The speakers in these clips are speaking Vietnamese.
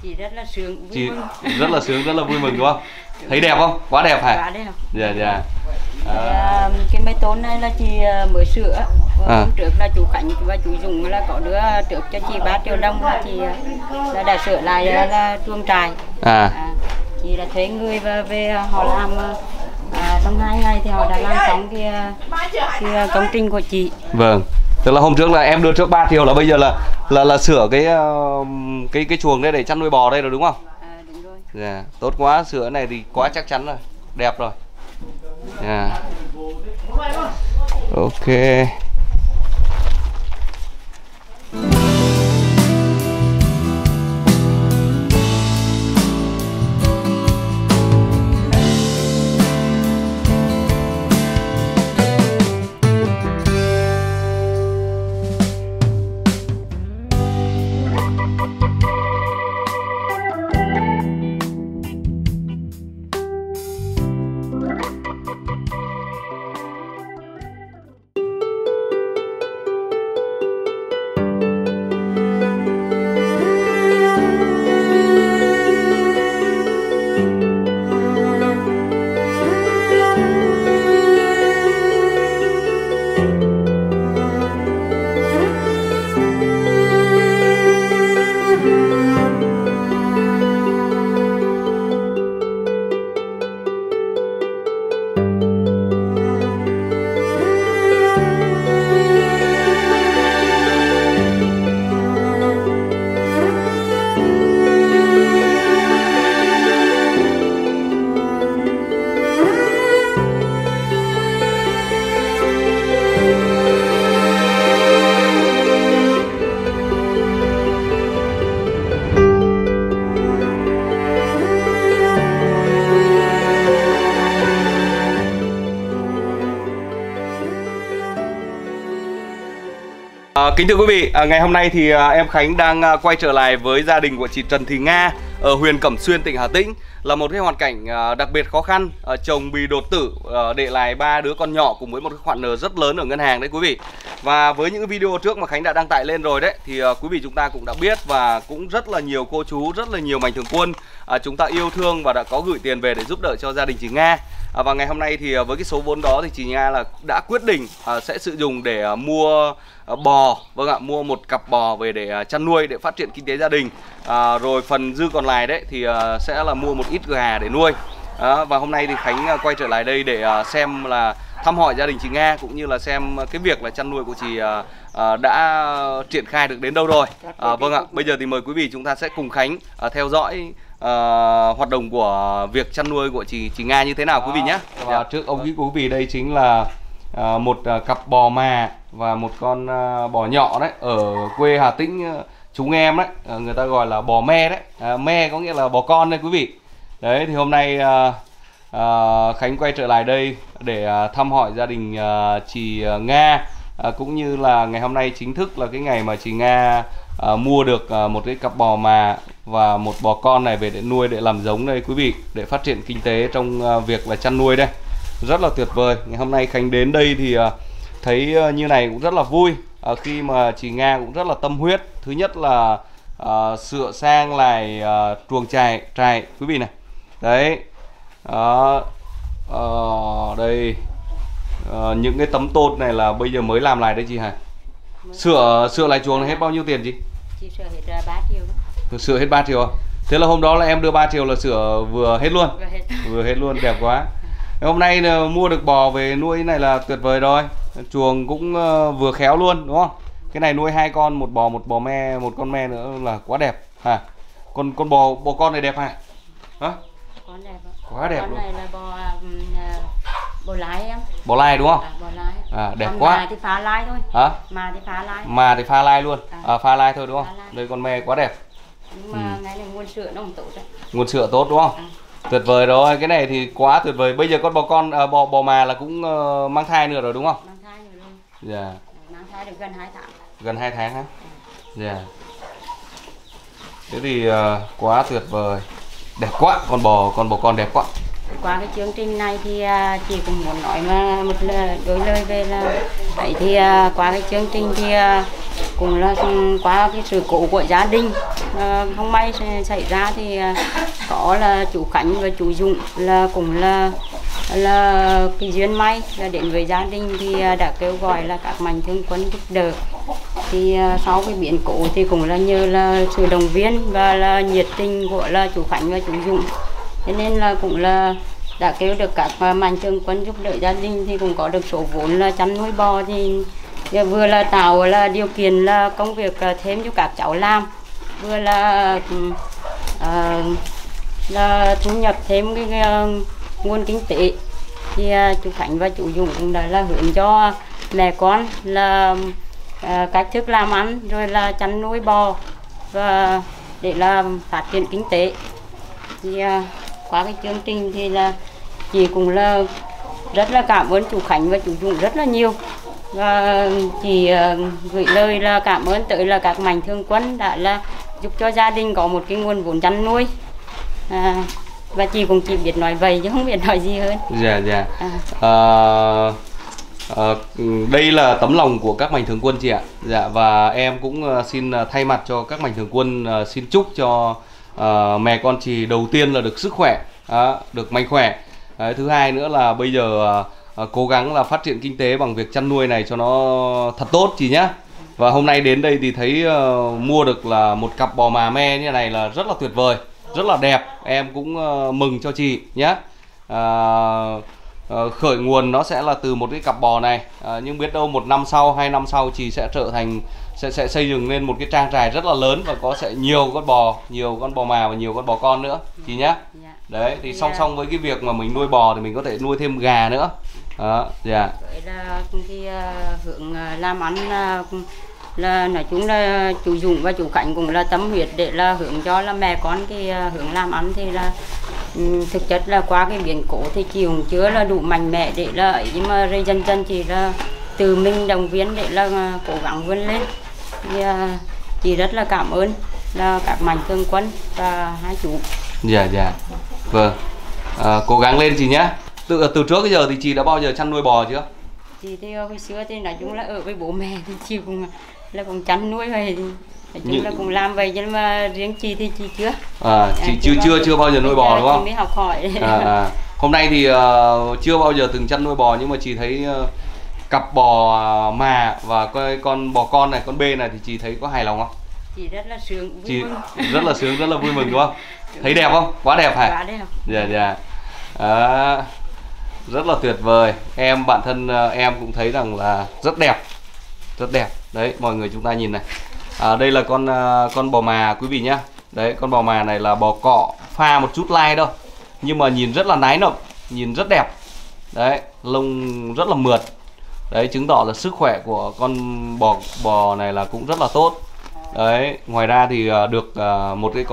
Chị rất là sướng, vui Chị mừng. rất là sướng, rất là vui mừng đúng không? Thấy đẹp không? Quá đẹp hả? Quá đẹp. Dạ dạ. Cái máy tôn này là chị mới sửa. Hôm trước là chú Khánh và chú Dũng là có đứa trước cho chị 3 triệu đồng là chị là đã sửa lại là chuồng trại. Chị đã thuê người về họ làm trong 2 ngày thì họ đã làm xong cái công trình của chị. Vâng. Tức là hôm trước là em đưa trước 3 triệu, là bây giờ là sửa cái chuồng đây để chăn nuôi bò đây rồi đúng không? Đúng rồi. Dạ, tốt quá, sửa này thì quá chắc chắn rồi, đẹp rồi. Dạ. Ok. Kính thưa quý vị, ngày hôm nay thì em Khánh đang quay trở lại với gia đình của chị Trần Thị Nga ở huyện Cẩm Xuyên, tỉnh Hà Tĩnh. Là một cái hoàn cảnh đặc biệt khó khăn, chồng bị đột tử, để lại 3 đứa con nhỏ cùng với một cái khoản nợ rất lớn ở ngân hàng đấy quý vị. Và với những cái video trước mà Khánh đã đăng tải lên rồi đấy thì quý vị chúng ta cũng đã biết, và cũng rất là nhiều cô chú, rất là nhiều mạnh thường quân chúng ta yêu thương và đã có gửi tiền về để giúp đỡ cho gia đình chị Nga. Và ngày hôm nay thì với cái số vốn đó thì chị Nga là đã quyết định sẽ sử dụng để mua bò, vâng ạ, mua một cặp bò về để chăn nuôi, để phát triển kinh tế gia đình. Rồi phần dư còn lại đấy thì sẽ là mua một ít gà để nuôi. Và hôm nay thì Khánh quay trở lại đây để xem là thăm hỏi gia đình chị Nga, cũng như là xem cái việc là chăn nuôi của chị đã triển khai được đến đâu rồi. Vâng ạ, bây giờ thì mời quý vị chúng ta sẽ cùng Khánh theo dõi hoạt động của việc chăn nuôi của chị Nga như thế nào quý vị nhé. Và trước ông quý vị đây chính là một cặp bò mà và một con bò nhỏ đấy, ở quê Hà Tĩnh chúng em đấy, người ta gọi là bò me đấy. Me có nghĩa là bò con đây quý vị. Đấy thì hôm nay Khánh quay trở lại đây để thăm hỏi gia đình chị Nga, cũng như là ngày hôm nay chính thức là cái ngày mà chị Nga mua được một cái cặp bò mà và một bò con này về để nuôi, để làm giống đây quý vị, để phát triển kinh tế trong việc là chăn nuôi đây. Rất là tuyệt vời. Ngày hôm nay Khánh đến đây thì thấy như này cũng rất là vui, khi mà chị Nga cũng rất là tâm huyết. Thứ nhất là sửa sang lại chuồng trại quý vị này. Đấy. Đây những cái tấm tôn này là bây giờ mới làm lại đấy chị hả? Sửa lại chuồng này hết bao nhiêu tiền chị? Chị sửa hết 3 triệu đó. Sửa hết 3 triệu à? Thế là hôm đó là em đưa 3 triệu là sửa vừa hết luôn. Vừa hết luôn, đẹp quá. Hôm nay là mua được bò về nuôi này là tuyệt vời rồi. Chuồng cũng vừa khéo luôn đúng không? Cái này nuôi 2 con, một bò me, một con me nữa là quá đẹp hả? Con bò con này đẹp hả? Hả? Con đẹp. Quá đẹp con luôn. Này là bò lái em. Bò lai đúng không? Bò lái. Đẹp con quá. Mà thì phá lai thôi. Hả? Mà thì phá lai. Mà thì pha lai luôn. Pha lai thôi đúng không? Đây con me quá đẹp. Nhưng mà ngày này nguồn sữa nó không tốt đấy. Nguồn sữa tốt đúng không? Tuyệt vời rồi, cái này thì quá tuyệt vời. Bây giờ con bò con bò mà là cũng mang thai nữa rồi đúng không? Mang thai nữa luôn. Dạ. Mang thai được gần 2 tháng. Gần 2 tháng hả? Dạ. Thế thì quá tuyệt vời. Đẹp quá, con bò con đẹp quá. Qua cái chương trình này thì chị cũng muốn nói mà một đôi lời về là đấy, thì qua cái chương trình thì cũng là qua cái sự cố của gia đình không may xảy ra thì có là chú Khánh và chú Dũng là cũng là cái duyên may là đến với gia đình thì đã kêu gọi là các mạnh thường quân giúp đỡ. Thì sau cái biến cố thì cũng là nhờ là sự động viên và là nhiệt tình của là chú Khánh và chú Dũng, cho nên là cũng là đã kêu được các mạnh thường quân giúp đỡ gia đình thì cũng có được số vốn là chăn nuôi bò, thì vừa là tạo là điều kiện là công việc thêm cho các cháu làm, vừa là thu nhập thêm cái nguồn kinh tế. Thì chú Khánh và chú Dũng cũng đã là hướng cho mẹ con là cách thức làm ăn rồi là chăn nuôi bò và để là phát triển kinh tế. Thì qua cái chương trình thì là chị cũng là rất là cảm ơn chú Khánh và chú Dũng rất là nhiều, và chị gửi lời là cảm ơn tới là các mạnh thường quân đã là giúp cho gia đình có một cái nguồn vốn chăn nuôi. Và chị cũng chỉ biết nói vậy chứ không biết nói gì hơn. Dạ dạ. Đây là tấm lòng của các mạnh thường quân chị ạ. Dạ, và em cũng xin thay mặt cho các mạnh thường quân xin chúc cho mẹ con chị đầu tiên là được sức khỏe, được mạnh khỏe. Thứ hai nữa là bây giờ cố gắng là phát triển kinh tế bằng việc chăn nuôi này cho nó thật tốt chị nhé. Và hôm nay đến đây thì thấy mua được là một cặp bò mà me như này là rất là tuyệt vời, rất là đẹp. Em cũng mừng cho chị nhé. Khởi nguồn nó sẽ là từ một cái cặp bò này, nhưng biết đâu 1 năm sau, 2 năm sau chị sẽ trở thành sẽ xây dựng lên một cái trang trại rất là lớn và có sẽ nhiều con bò mà và nhiều con bò con nữa chị nhé. Đấy thì song song với cái việc mà mình nuôi bò thì mình có thể nuôi thêm gà nữa. Dạ. Vậy là cái hướng làm ăn là nói chung là chú Dũng và chú Khánh cũng là tâm huyết để là hướng cho là mẹ con cái hướng làm ăn. Thì là thực chất là qua cái biến cố thì chị cũng chưa là đủ mạnh mẽ để là ấy, nhưng mà rồi dần dần chị là tự mình động viên để là cố gắng vươn lên. Thì chị rất là cảm ơn là các mạnh thường quân và hai chú. Dạ dạ. Vâng. Cố gắng lên chị nhé. Từ trước tới giờ thì chị đã bao giờ chăn nuôi bò chưa? Chị thì hồi xưa thì nói chung là ở với bố mẹ thì chị cũng là cũng chăn nuôi vậy, nói chung là cũng làm vậy, nhưng mà riêng chị thì chị chưa. Chị chưa bao giờ nuôi bò đúng không? Chị mới học hỏi. Hôm nay thì chưa bao giờ từng chăn nuôi bò, nhưng mà chị thấy cặp bò mà và con bò con này, con bê này thì chị thấy có hài lòng không? Chị rất là sướng, vui mừng. Rất là sướng, rất là vui mừng đúng không? Thấy đẹp không? Quá đẹp hả? Quá đẹp. Dạ dạ. Rất là tuyệt vời. Bản thân em cũng thấy rằng là rất đẹp. Rất đẹp. Đấy, mọi người chúng ta nhìn này. Đây là con bò mà quý vị nhá. Đấy, con bò mà này là bò cọ pha một chút lai đâu. Nhưng mà nhìn rất là nái nộm, nhìn rất đẹp. Đấy, lông rất là mượt. Đấy, chứng tỏ là sức khỏe của con bò này là cũng rất là tốt. Đấy, ngoài ra thì được một cái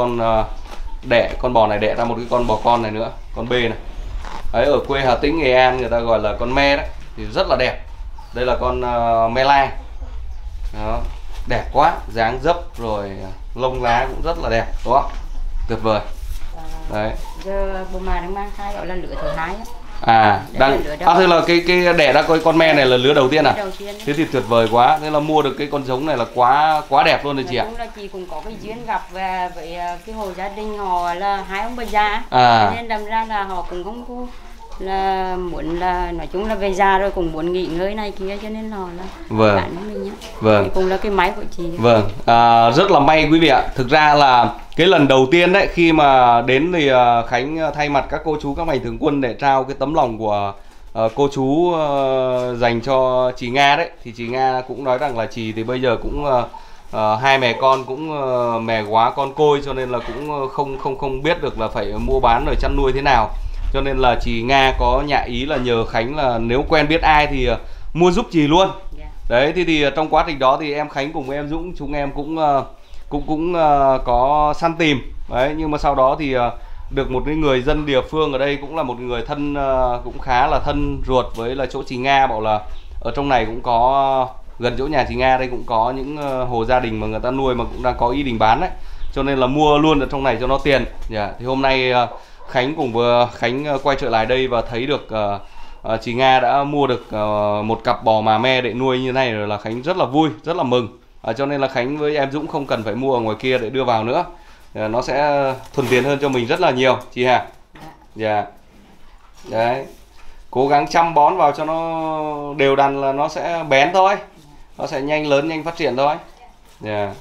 con bò này đẻ ra một cái con bò con này nữa, con bê này. Đấy, ở quê Hà Tĩnh, Nghệ An người ta gọi là con me đấy, thì rất là đẹp. Đây là con me lai. Đó, đẹp quá, dáng dấp rồi lông lá cũng rất là đẹp, đúng không? Tuyệt vời. Đấy. Giờ bố mà đang mang thai gọi là lứa thứ hai á. Thế là cái đẻ ra con me này là lứa đầu tiên à? Đầu tiên. Thế thì tuyệt vời quá. Thế là mua được cái con giống này là quá đẹp luôn đấy chị ạ. Đúng là chị cũng có cái duyên gặp và với cái hộ gia đình họ là hai ông bà già. Nên đâm ra là họ cũng không có là muốn là nói chung là về già rồi cũng muốn nghỉ ngơi này kia, cho nên họ là bạn với mình nhé. Vâng. Thì cũng là cái máy của chị. Vâng. Rất là may quý vị ạ. Thực ra là cái lần đầu tiên đấy, khi mà đến thì Khánh thay mặt các cô chú các mạnh thường quân để trao cái tấm lòng của cô chú dành cho chị Nga đấy, thì chị Nga cũng nói rằng là chị thì bây giờ cũng hai mẹ con cũng mẹ quá con côi, cho nên là cũng không biết được là phải mua bán rồi chăn nuôi thế nào. Cho nên là chị Nga có nhạ ý là nhờ Khánh là nếu quen biết ai thì mua giúp chị luôn. Đấy, thì trong quá trình đó thì em Khánh cùng với em Dũng chúng em cũng có săn tìm. Đấy, nhưng mà sau đó thì được một cái người dân địa phương ở đây cũng là một người thân, cũng khá là thân ruột với là chỗ chị Nga, bảo là ở trong này cũng có gần chỗ nhà chị Nga đây cũng có những hộ gia đình mà người ta nuôi mà cũng đang có ý định bán đấy, cho nên là mua luôn ở trong này cho nó tiền. Thì hôm nay Khánh cùng với Khánh quay trở lại đây và thấy được chị Nga đã mua được một cặp bò mà me để nuôi như này rồi, là Khánh rất là vui, rất là mừng. Cho nên là Khánh với em Dũng không cần phải mua ở ngoài kia để đưa vào nữa. Nó sẽ thuận tiện hơn cho mình rất là nhiều chị Hà. Dạ. Đấy. Cố gắng chăm bón vào cho nó đều đặn là nó sẽ bén thôi. Nó sẽ nhanh lớn, nhanh phát triển thôi. Dạ.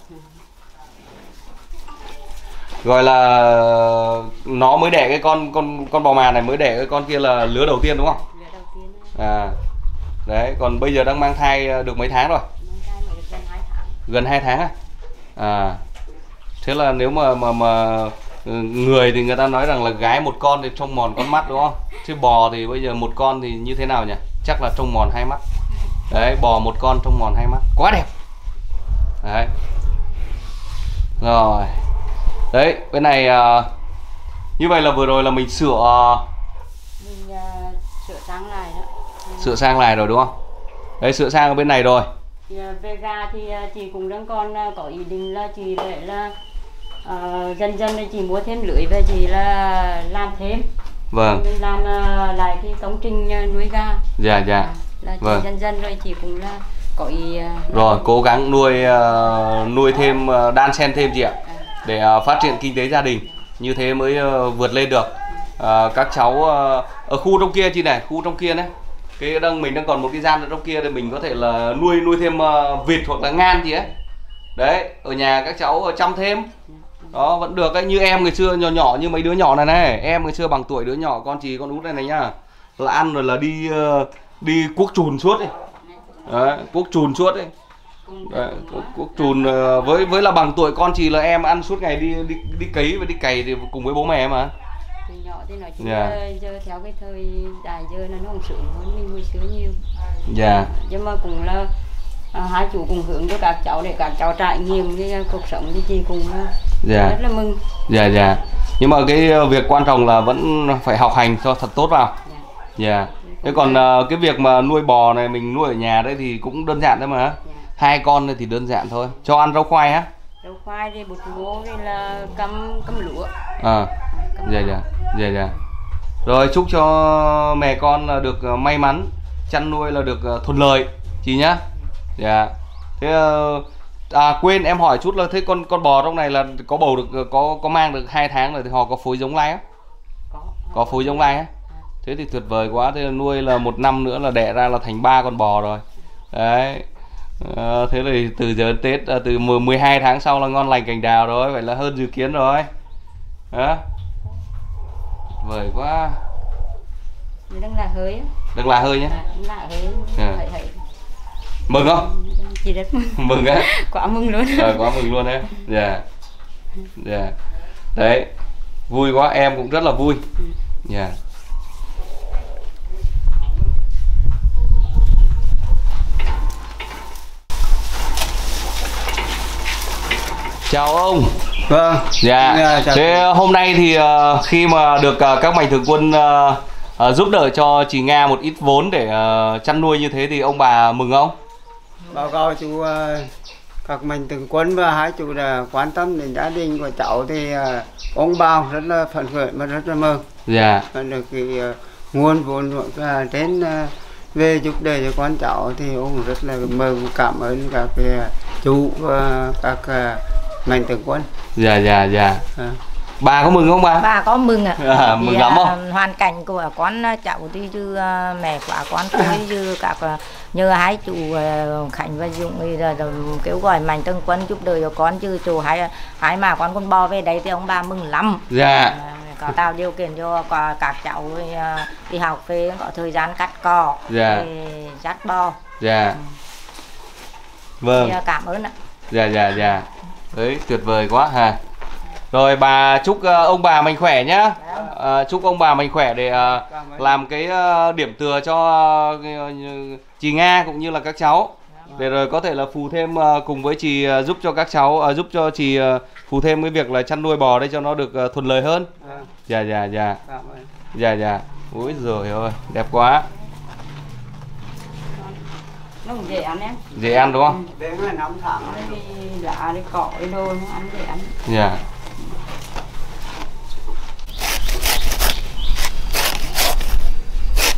Gọi là nó mới đẻ cái con bò màn này, mới đẻ cái con kia là lứa đầu tiên đúng không? Lứa đầu tiên. Đấy, còn bây giờ đang mang thai được mấy tháng rồi? Mang thai được gần 2 tháng. Gần 2 tháng à? Thế là nếu mà người thì người ta nói rằng là gái một con thì trông mòn con mắt đúng không? Chứ bò thì bây giờ một con thì như thế nào nhỉ? Chắc là trông mòn 2 mắt. Đấy, bò một con trông mòn 2 mắt, quá đẹp. Đấy. Rồi. Đấy, bên này như vậy là vừa rồi là mình sửa sang lại đó. Sửa sang lại rồi đúng không? Đấy, sửa sang ở bên này rồi. Về gà thì chị cũng đang còn có ý định là chị để là dần dần chị mua thêm lưới về chị là làm thêm. Vâng. Mình làm lại cái công trình nuôi gà. Dạ. Là chị Vâng. dần dần rồi chị cũng là có ý rồi cố gắng nuôi thêm, đan xen thêm chị ạ, để phát triển kinh tế gia đình, như thế mới vượt lên được. Các cháu ở khu trong kia chị này, khu trong kia đấy, mình đang còn một cái gian ở trong kia thì mình có thể là nuôi thêm vịt hoặc là ngan gì ấy. Đấy, ở nhà các cháu chăm thêm. Đó vẫn được ấy, như em ngày xưa nhỏ như mấy đứa nhỏ này, em ngày xưa bằng tuổi đứa nhỏ con út này nhá, là ăn rồi là đi cuốc chùn suốt ấy. Đấy, cuốc chùn suốt ấy. Đấy, cuốc chùn với là bằng tuổi con chị là em ăn suốt ngày đi cấy và đi cày thì cùng với bố mẹ mà. Từ nhỏ thì nói chung giờ theo cái thời đại giờ là nó cũng sướng hơn mình hồi xưa nhiều. Dạ. Nhưng mà cũng là hai chú cùng hướng cho các cháu để các cháu trải nghiệm cái cuộc sống thì chị cũng rất là mừng. Dạ. Nhưng mà cái việc quan trọng là vẫn phải học hành cho thật tốt vào. Dạ. Thế còn cái việc mà nuôi bò này mình nuôi ở nhà đấy thì cũng đơn giản thôi mà. 2 con thì đơn giản thôi. Cho ăn rau khoai á? Rau khoai thì bột ngô thì là cắm lúa. Dạ. Rồi chúc cho mẹ con là được may mắn, chăn nuôi là được thuận lợi chị nhá. Dạ. Thế quên em hỏi chút là thế con bò trong này là có bầu được, có mang được 2 tháng rồi thì họ có phối giống lai á? Có phối giống lai á? Thế thì tuyệt vời quá, thế là nuôi là 1 năm nữa là đẻ ra là thành 3 con bò rồi. Đấy. Thế thì từ giờ Tết, từ 12 tháng sau là ngon lành cành đào rồi, vậy là hơn dự kiến rồi. Đó. Vời quá. Đang là hơi á. Đang là hơi nhé. Đang là hơi. Mừng không? Chị rất mừng. Mừng á. Quá mừng luôn. Quá mừng luôn đấy. Dạ. Đấy. Vui quá, em cũng rất là vui. Dạ. Chào ông. Vâng. Dạ. Thế hôm nay thì khi mà được các mạnh thường quân giúp đỡ cho chị Nga một ít vốn để chăn nuôi như thế thì ông bà mừng không? Báo cáo chú các mạnh thường quân và hai chú đã quan tâm đến gia đình của cháu thì ông bà rất là phấn khởi và rất là mừng. Dạ. Được cái nguồn vốn đến về giúp đỡ cho con cháu thì ông rất là mừng, cảm ơn các chú và các mạnh thường quân. Dạ. Bà có mừng không bà? Bà có mừng ạ. Mừng lắm không? Hoàn cảnh của con cháu thì chứ mẹ của con tôi chứ các nhờ hai chú Khánh và Dũng thì kêu gọi mạnh thường quân giúp đỡ cho con chứ chú hai mà con bò về đây thì ông bà mừng lắm. Dạ. Có tạo điều kiện cho các cháu đi học về có thời gian cắt cỏ, dắt bò. Dạ. Vâng. Cảm ơn ạ. Dạ. Đấy, tuyệt vời quá ha. Rồi bà chúc ông bà mạnh khỏe nhá. Chúc ông bà mạnh khỏe để làm cái điểm tựa cho chị Nga cũng như là các cháu. Để rồi có thể là phù thêm cùng với chị giúp cho các cháu, giúp cho chị phù thêm cái việc là chăn nuôi bò đây cho nó được thuận lợi hơn. Dạ. Dạ. Úi giời ơi, đẹp quá. Nó cũng dễ ăn em. Dễ ăn đúng không? Đến là 5 tháng đi lá đi cỏ đi đồ nó ăn dễ ăn. Dạ.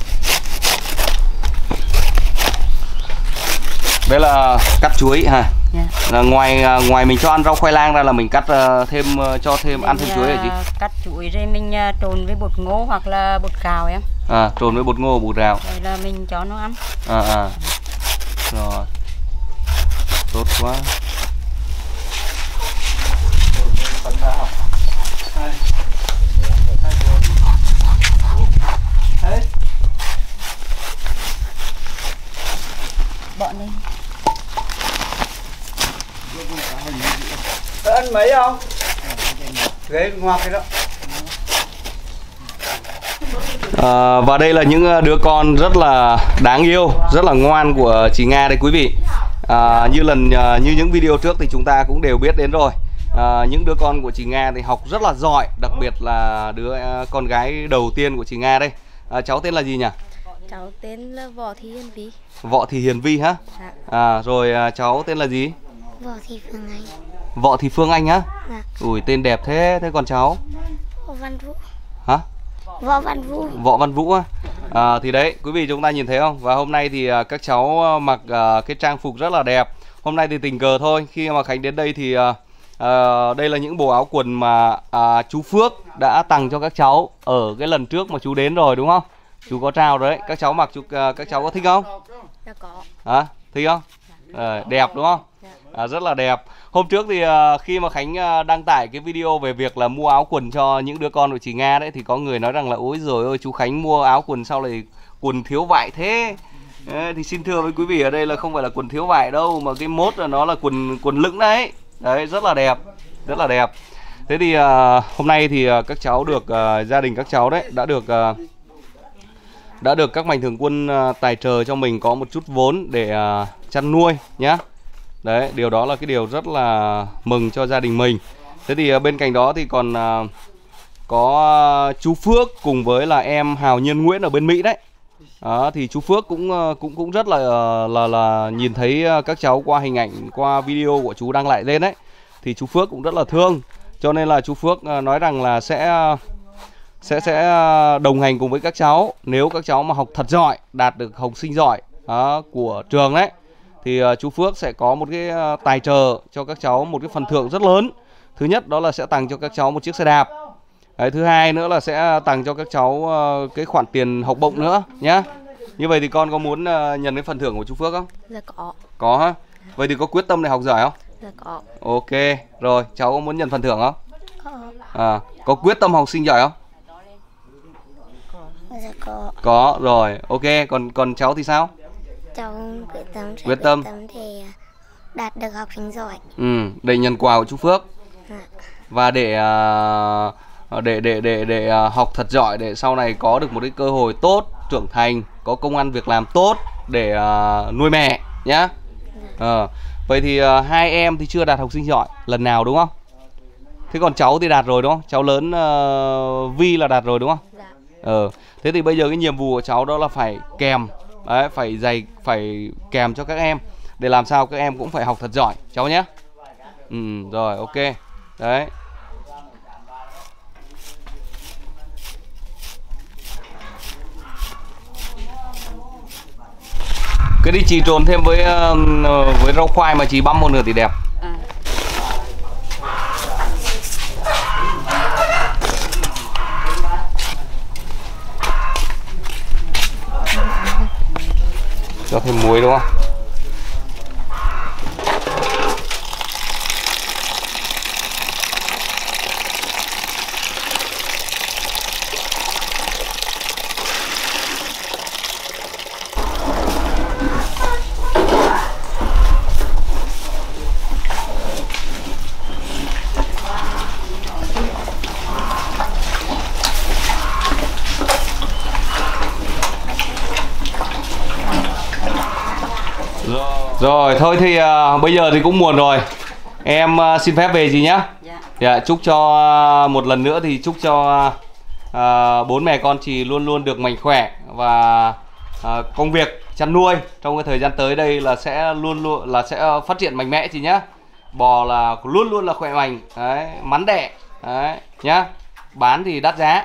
Đây là cắt chuối ha. Là ngoài mình cho ăn rau khoai lang ra là mình cắt thêm cho thêm ăn thêm chuối hả chị? Cắt chuối rồi mình trộn với bột ngô hoặc là bột gạo em. Trộn với bột ngô bột gạo. Rồi là mình cho nó ăn. Rồi. Tốt quá. Bọn lên. Ăn mấy không? Ghế ngoặc cái đó. Và đây là những đứa con rất là đáng yêu, rất là ngoan của chị Nga đây quý vị. Như những video trước thì chúng ta cũng đều biết đến rồi. Những đứa con của chị Nga thì học rất là giỏi, đặc biệt là đứa con gái đầu tiên của chị Nga đây. Cháu tên là gì nhỉ? Cháu tên là Võ Thị Hiền Vi. Võ Thị Hiền Vi hả? Dạ. Rồi cháu tên là gì? Võ Thị Phương Anh. Võ Thị Phương Anh hả? Dạ. Ui, tên đẹp thế. Thế còn cháu? Võ Văn Vũ. Hả? Võ Văn Vũ. Võ Văn Vũ á. Thì đấy, quý vị chúng ta nhìn thấy không? Và hôm nay thì các cháu mặc cái trang phục rất là đẹp. Hôm nay thì tình cờ thôi, khi mà Khánh đến đây thì đây là những bộ áo quần mà chú Phước đã tặng cho các cháu ở cái lần trước mà chú đến rồi đúng không? Chú có trao đấy, các cháu mặc các cháu có thích không? Dạ có. Thích không? Đẹp đúng không? Rất là đẹp. Hôm trước thì khi mà Khánh đăng tải cái video về việc là mua áo quần cho những đứa con của chị Nga đấy, thì có người nói rằng là ôi giời ơi, chú Khánh mua áo quần sao lại quần thiếu vải thế. Thì xin thưa với quý vị, ở đây là không phải là quần thiếu vải đâu, mà cái mốt là nó là quần lửng đấy. Đấy, rất là đẹp, rất là đẹp. Thế thì hôm nay thì các cháu được gia đình các cháu đấy đã được các mạnh thường quân tài trợ cho mình có một chút vốn để chăn nuôi nhá. Đấy, điều đó là cái điều rất là mừng cho gia đình mình. Thế thì bên cạnh đó thì còn có chú Phước cùng với là em Hào Nhân Nguyễn ở bên Mỹ đấy. Thì chú Phước cũng rất là nhìn thấy các cháu qua hình ảnh, qua video của chú đăng lại lên đấy, thì chú Phước cũng rất là thương, cho nên là chú Phước nói rằng là sẽ đồng hành cùng với các cháu. Nếu các cháu mà học thật giỏi, đạt được học sinh giỏi của trường đấy, thì chú Phước sẽ có một cái tài trợ cho các cháu một cái phần thưởng rất lớn. Thứ nhất đó là sẽ tặng cho các cháu một chiếc xe đạp. Đấy, thứ hai nữa là sẽ tặng cho các cháu cái khoản tiền học bổng nữa nhá. Như vậy thì con có muốn nhận cái phần thưởng của chú Phước không? Dạ có. Có hả? Vậy thì có quyết tâm để học giỏi không? Dạ có. Ok, rồi cháu có muốn nhận phần thưởng không? Có. Có quyết tâm học sinh giỏi không? Dạ có. Có, rồi, ok. Còn cháu thì sao? Cháu Quyết tâm để đạt được học sinh giỏi. Để nhận quà của chú Phước. Dạ. Và để học thật giỏi, để sau này có được một cái cơ hội tốt, trưởng thành, có công ăn việc làm tốt để nuôi mẹ nhá. Vậy thì hai em thì chưa đạt học sinh giỏi lần nào đúng không? Thế còn cháu thì đạt rồi đúng không? Cháu lớn Vi là đạt rồi đúng không? Dạ. Thế thì bây giờ cái nhiệm vụ của cháu đó là phải kèm, đấy, phải kèm cho các em để làm sao các em cũng phải học thật giỏi cháu nhé. Rồi, ok. Đấy. Cái đi chị trộn thêm với rau khoai mà chị băm một nửa thì đẹp. Cho thêm muối đúng không? Rồi, thôi thì bây giờ thì cũng muộn rồi. Em xin phép về gì nhá. Dạ, chúc cho một lần nữa thì chúc cho bốn mẹ con chị luôn luôn được mạnh khỏe, và công việc chăn nuôi trong cái thời gian tới đây là sẽ luôn sẽ phát triển mạnh mẽ chị nhá. Bò là luôn luôn là khỏe mạnh, đấy, mắn đẻ, đấy nhá. Bán thì đắt giá.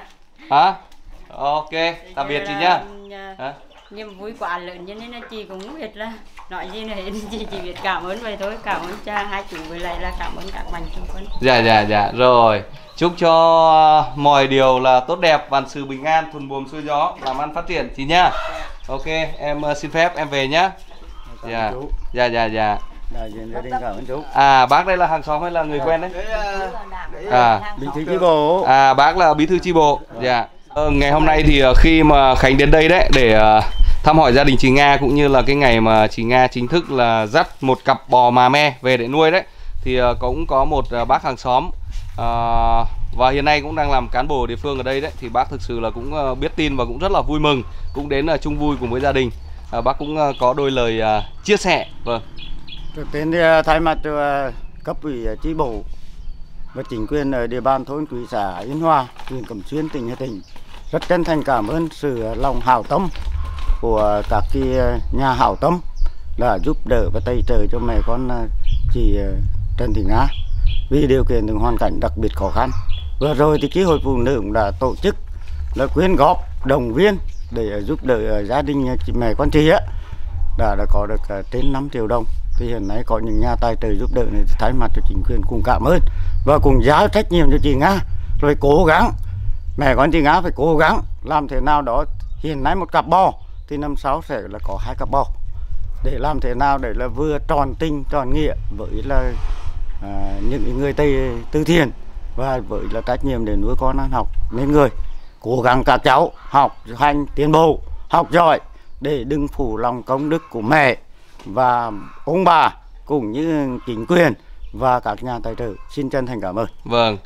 Ok, tạm biệt chị nhá. Niềm vui quá lớn cho nên là chị cũng biết là nói gì nữa chị chỉ biết cảm ơn vậy thôi, cảm ơn cha hai chú với lại là cảm ơn các mạnh thường quân. Dạ rồi, chúc cho mọi điều là tốt đẹp, vạn sự bình an, thuận buồm xuôi gió, làm ăn phát triển chị nhá. Ok, em xin phép em về nhá. Dạ. Đại diện gia đình cảm ơn chú. Bác đây là hàng xóm hay là người quen đấy? Bí thư chi bộ. Bác là bí thư chi bộ. Dạ. Ngày hôm nay thì khi mà Khánh đến đây đấy để thăm hỏi gia đình chị Nga, cũng như là cái ngày mà chị Nga chính thức là dắt một cặp bò mà me về để nuôi đấy, thì cũng có một bác hàng xóm và hiện nay cũng đang làm cán bộ địa phương ở đây đấy, thì bác thực sự là cũng biết tin và cũng rất là vui mừng, cũng đến chung vui cùng với gia đình. Bác cũng có đôi lời chia sẻ. Vâng. Trước tiên thì thay mặt cho cấp ủy chi bộ và chính quyền ở địa bàn thôn Quý xã Yên Hòa, huyện Cẩm Xuyên, tỉnh Hà Tĩnh rất chân thành cảm ơn sự lòng hảo tâm của các nhà hảo tâm đã giúp đỡ và tay trợ cho mẹ con chị Trần Thị Nga vì điều kiện những hoàn cảnh đặc biệt khó khăn. Vừa rồi thì chi hội phụ nữ cũng đã tổ chức là quyên góp động viên để giúp đỡ gia đình mẹ con chị đã có được trên 5 triệu đồng. Thì hiện nay có những nhà tài trợ giúp đỡ này, thay mặt cho chính quyền cùng cảm ơn và cùng giao trách nhiệm cho chị Nga, rồi cố gắng mẹ con chị Nga phải cố gắng làm thế nào đó. Hiện nay một cặp bò thì năm sau sẽ là có 2 cặp bò, để làm thế nào để là vừa tròn tình tròn nghĩa với là những người từ thiện và với là trách nhiệm để nuôi con ăn học nên người. Cố gắng các cháu học hành tiến bộ, học giỏi để đừng phụ lòng công đức của mẹ và ông bà cũng như chính quyền và các nhà tài trợ. Xin chân thành cảm ơn. Vâng,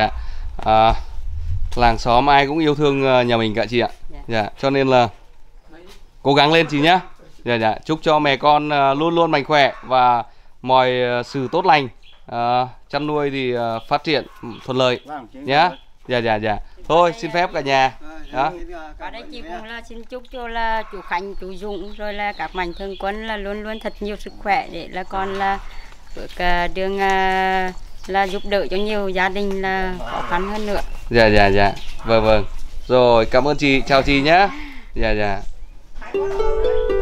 làng xóm ai cũng yêu thương nhà mình cả chị ạ. Cho nên là cố gắng lên chị nhá. Chúc cho mẹ con luôn luôn mạnh khỏe và mọi sự tốt lành, chăn nuôi thì phát triển thuận lợi nhá. Thôi xin phép cả nhà. Ở đây chị cũng là xin chúc cho là chú Khánh, chú Dũng rồi là các mạnh thường quân là luôn luôn thật nhiều sức khỏe để là con là được đường là giúp đỡ cho nhiều gia đình là khó khăn hơn nữa. Vâng. Rồi, cảm ơn chị, chào chị nhé.